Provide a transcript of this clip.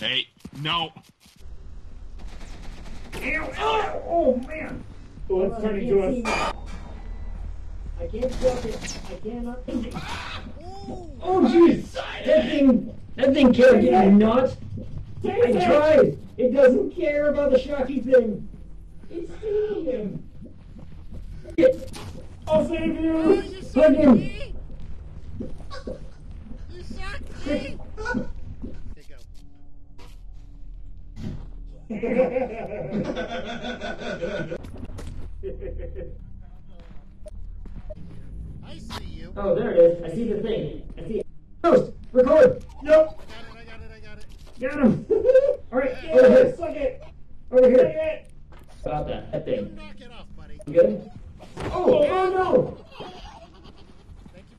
Hey, no. Ew, oh, oh man. Oh, it's turning to us. I can't jump it. I cannot. Oh jeez. That thing can't get me nuts. I Take it. tried. It doesn't care about the shocky thing. It's stealing him. I'll save you. Hug him. You shocked me! I see you. Oh, there it is. I see the thing.